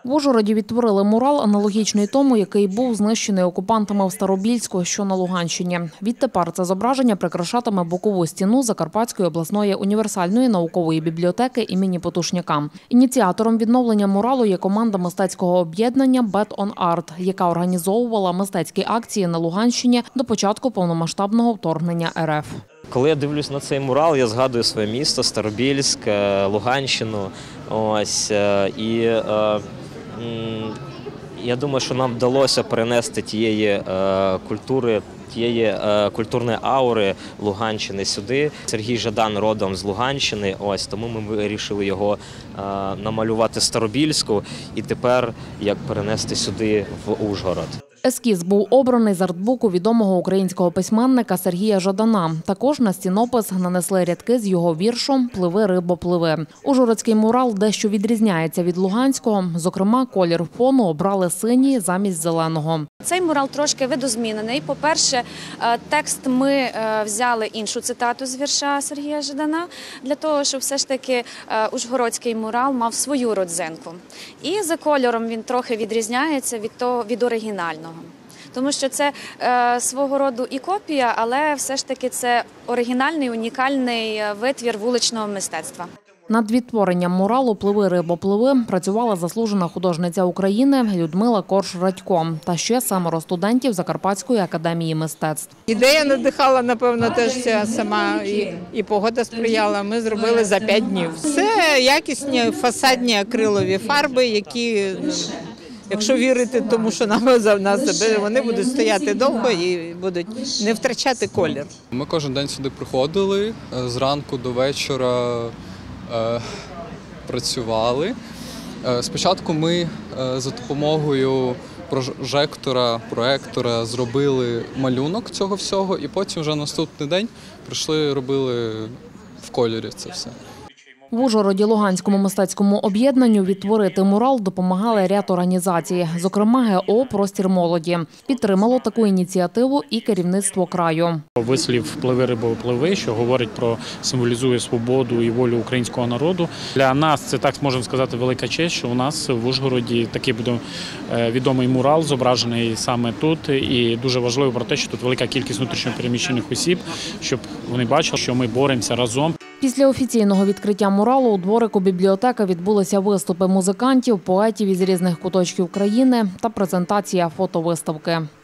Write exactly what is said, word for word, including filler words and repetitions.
В Ужгороді відтворили мурал, аналогічний тому, який був знищений окупантами в Старобільську, що на Луганщині. Відтепер це зображення прикрашатиме бокову стіну Закарпатської обласної універсальної наукової бібліотеки імені Потушняка. Ініціатором відновлення муралу є команда мистецького об'єднання «Bet on Art», яка організовувала мистецькі акції на Луганщині до початку повномасштабного вторгнення ер еф. Коли я дивлюсь на цей мурал, я згадую своє місто, Старобільськ, Луганщину. Ось, і е, я думаю, що нам вдалося перенести тієї е, культури, тієї е, культурної аури Луганщини сюди. Сергій Жадан родом з Луганщини, ось, тому ми вирішили його е, намалювати Старобільську і тепер як перенести сюди в Ужгород. Ескіз був обраний з артбуку відомого українського письменника Сергія Жадана. Також на стінопис нанесли рядки з його віршом «Пливи, рибо, пливи». Ужгородський мурал дещо відрізняється від луганського. Зокрема, колір фону обрали синій замість зеленого. Цей мурал трошки видозмінений. По-перше, текст ми взяли іншу цитату з вірша Сергія Жадана, для того, щоб все ж таки ужгородський мурал мав свою родзинку. І за кольором він трохи відрізняється від того, від оригінального. Тому що це е, свого роду і копія, але все ж таки це оригінальний, унікальний витвір вуличного мистецтва. Над відтворенням муралу «Пливи, рибо, пливи» працювала заслужена художниця України Людмила Корж-Радько та ще семеро студентів Закарпатської академії мистецтв. Ідея надихала, напевно, теж ця сама, і, і погода сприяла. Ми зробили за п'ять днів. Це якісні фасадні акрилові фарби, які, якщо вірити тому, що нам за нас, вони будуть стояти довго і будуть не втрачати колір. Ми кожен день сюди приходили, зранку до вечора е, працювали. Е, спочатку ми е, за допомогою прожектора, проектора зробили малюнок цього всього, і потім вже наступний день прийшли, робили в кольорі це все. В Ужгороді Луганському мистецькому об'єднанню відтворити мурал допомагали ряд організацій, зокрема ге о «Простір молоді». Підтримало таку ініціативу і керівництво краю. Вислів «Пливи, рибо, пливи», що говорить про, символізує свободу і волю українського народу. Для нас це, так можемо сказати, велика честь, що у нас в Ужгороді такий буде відомий мурал, зображений саме тут. І дуже важливо про те, що тут велика кількість внутрішньопереміщених осіб, щоб вони бачили, що ми боремося разом. Після офіційного відкриття муралу у дворику бібліотеки відбулися виступи музикантів, поетів із різних куточків країни та презентація фотовиставки.